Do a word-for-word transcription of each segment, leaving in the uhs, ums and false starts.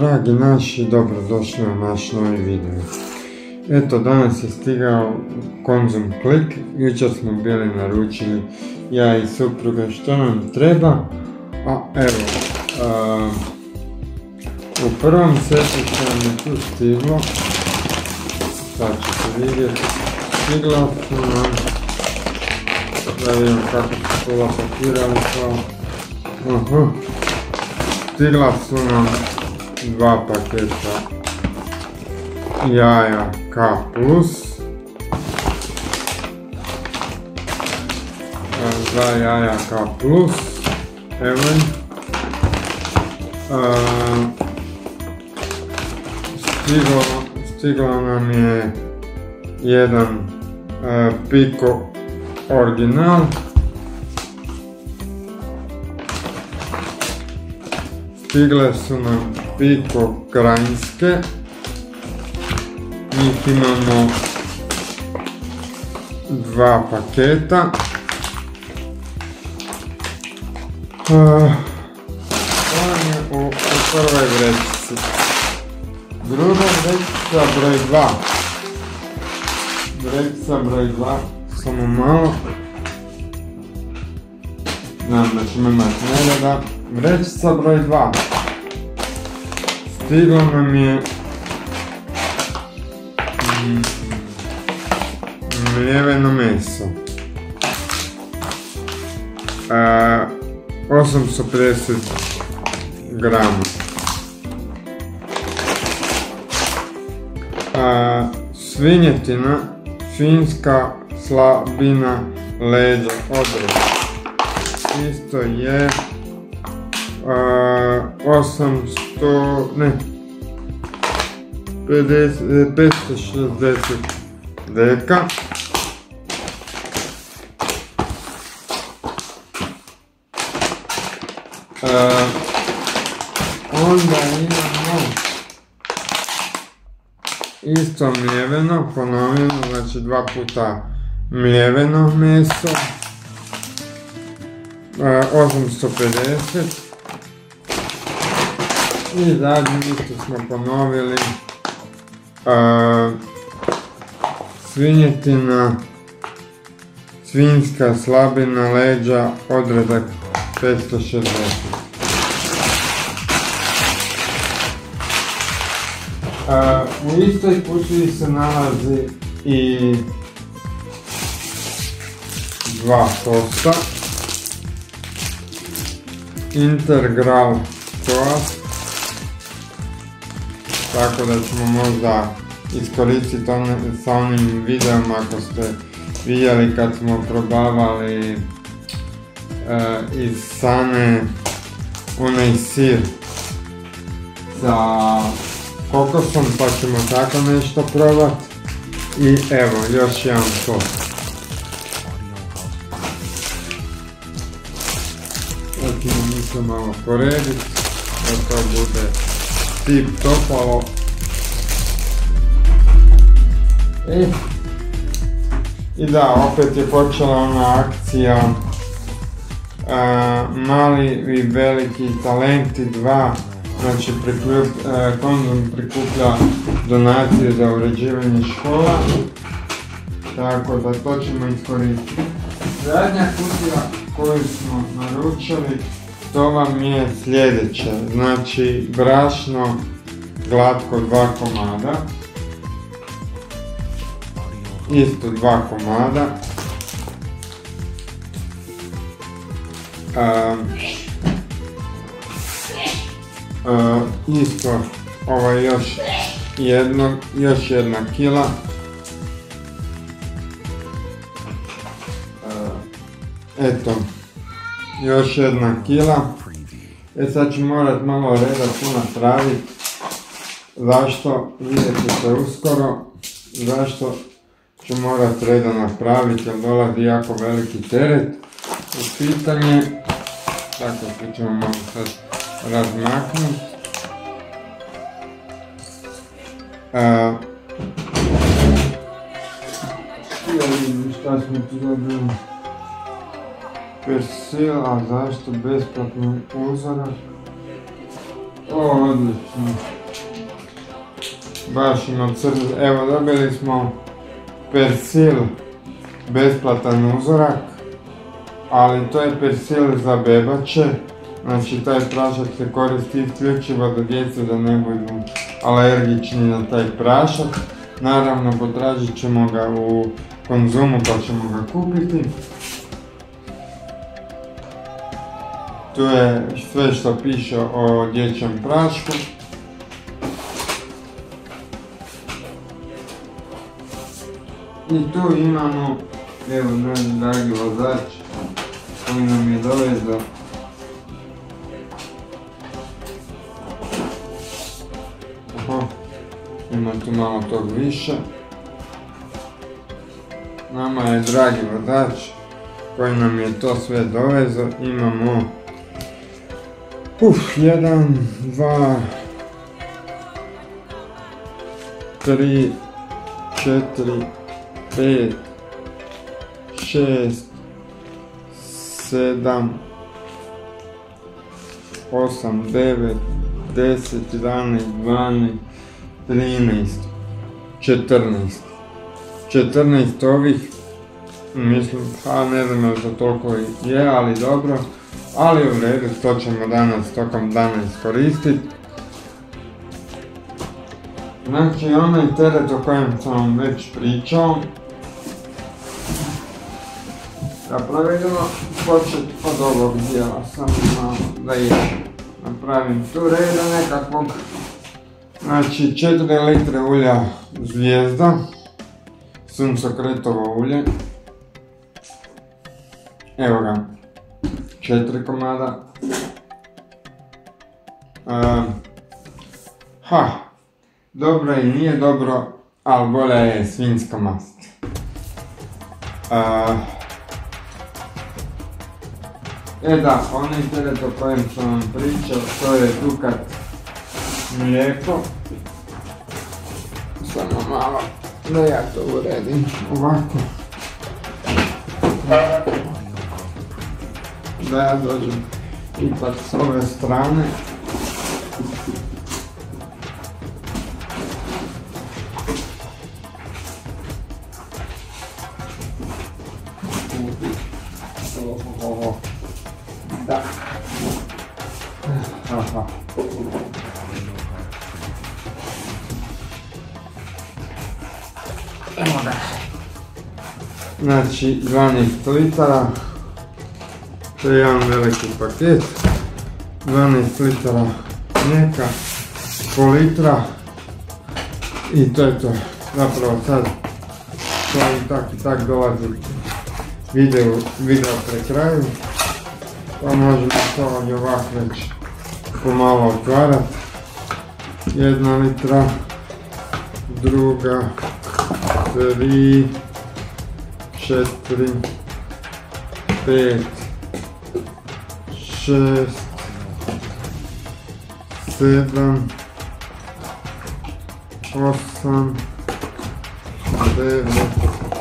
dragi naši, dobrodošli na naš novi video. Eto, danas je stigao Konzum Klik, jučer smo bili naručili ja i supruga što nam treba, a evo, a, u prvom setu što nam je tu stiglo, sad ćete vidjeti, stigla su nam, da vidim kako su to zapakirali kao, uh-huh. Stigla su nam dva paketa jaja K plus, dva jaja K plus, evo stiglo, stiglo nam je jedan uh, Piko original, stigle su nam Piko krajinske, njih imamo dva paketa. Uh, on je u, u prvoj vrećici. Druga vrećica broj dva. Vrećica broj dva, samo malo. Znam da ćemo imati nereda. Vrećica broj dva. Stiglo nam je mm, mljeveno meso. E, osamsto pedeset grama. E, svinjetina, finska slabina leđa odred. Isto je uh, osamsto, ne, pedeset, petsto šezdeset deka. Uh, onda imamo isto mljeveno, ponovljeno, znači dva puta mljeveno meso. Uh, osamsto pedeset i zadnje isto smo ponovili uh, svinjetina, svinjska slabina leđa odredak petsto šezdeset. Uh, u istoj kutiji se nalazi i dva tosta Integral toast, tako da ćemo možda iskoristiti one, sa onim videom ako ste vidjeli kad smo probavali e, iz Sane onaj sir sa kokosom, pa ćemo tako nešto probati. I evo, još jedan tost. Ćemo mi se malo porediti, da to bude tip topalo. E, I da, opet je počela ona akcija a, mali i veliki talenti dva, znači prikup, a, Konzum prikuplja donacije za uređivanje škola, tako da to ćemo iskoristiti. Zadnja kutija koju smo naručili, to vam je sljedeće, znači brašno glatko dva komada, isto dva komada, um, uh, isto ovo je još jedno, još jedna kila, eto, još jedna kila. E sad ću morat malo reda tu napraviti. Zašto? Vidjet ćete uskoro. Zašto ću morat reda napraviti, jer dolazi jako veliki teret u pitanje. Tako što ćemo malo sad razmaknuti. Ja vidim šta smo tu dobili. Persil, a zašto besplatni uzorak? O, odlično. baš ima crno. Evo, dobili smo persil, besplatan uzorak, ali to je persil za bebače. Znači taj prašak se koristi isključivo do djece da ne budu alergični na taj prašak. Naravno potražit ćemo ga u Konzumu pa ćemo ga kupiti. Tu je sve što piše o dječjem prašku. I tu imamo, evo naš dragi vozač koji nam je dovezao Oho, ima tu malo tog više. Nama je dragi vozač koji nam je to sve dovezao. Imamo Uf, jedan, dva, tri, četiri, pet, šest, sedam, osam, devet, deset, jedanaest, dvanaest, trinaest, četrnaest. četrnaest ovih, mislim, pa ne znam da to toliko je, ali dobro. Ali u redu, to ćemo danas tokom dana iskoristiti. Znači, onaj teret o kojem sam vam već pričao. Zapravo idemo početi od ovog dijela, samo malo da je napravim tu reda nekakvog. Znači, četiri litre ulja Zvijezda, suncokretovo ulje. Evo ga. Četiri komada. Uh, ha, dobro i nije dobro, ali bolja je svinjska mast. Uh, e da, onaj teret o kojem sam vam pričao, to je Dukat mlijeko. Samo malo da ja to uredim ovako. Da ja dođem ipak s ove strane. Ovo. Da. Aha. Evo ga. Znači dvanaest litara. To je jedan veliki paket, dvanaest litara mlijeka, pol litra i to je to. Zapravo sad to i tak i tak dolazi video, video pre kraju, pa možemo to i ovako već pomalo otvarati. Jedna litra, druga, tri, četiri, pet, šest, sedam, osam, devet,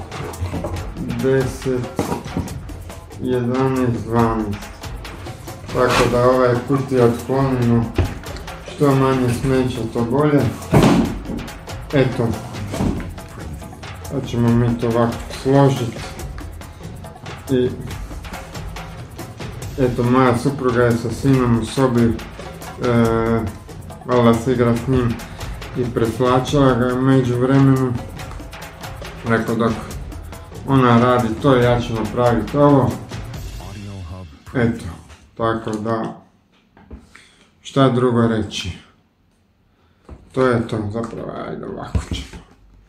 deset, jedanaest, dvanaest. Tako da ovaj kutija otklonimo, što manje smeća to bolje. Eto, sad ćemo mi to ovako složiti i eto, moja supruga je sa sinom u sobi, e, valjda se igra s njim i preslačila ga među vremenu. Rekao dok ona radi to, ja ću napraviti ovo. Eto, tako da, šta drugo reći. To je to, zapravo, ajde ovako ćemo.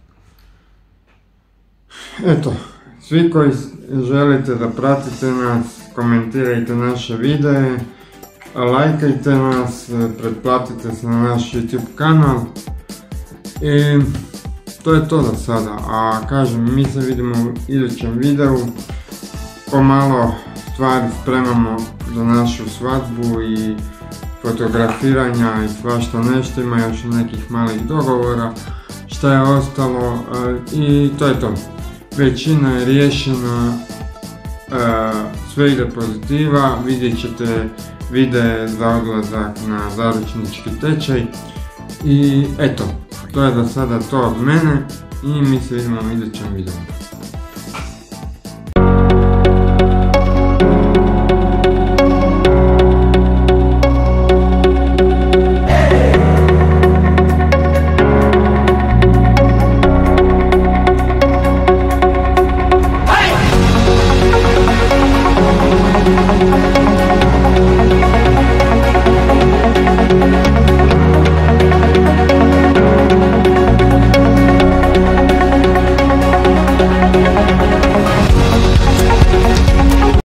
Eto, svi koji želite da pratite nas, komentirajte naše videe, lajkajte nas, pretplatite se na naš YouTube kanal i to je to za sada. A kažem, mi se vidimo u idućem videu, pomalo stvari spremamo za našu svadbu i fotografiranja i svašta nešto, ima još nekih malih dogovora šta je ostalo i to je to. Većina je riješena, sve ide pozitiva, vidjet ćete videe za odlazak na zaručnički tečaj I eto, to je za sada to od mene i mi se vidimo u idućem videu.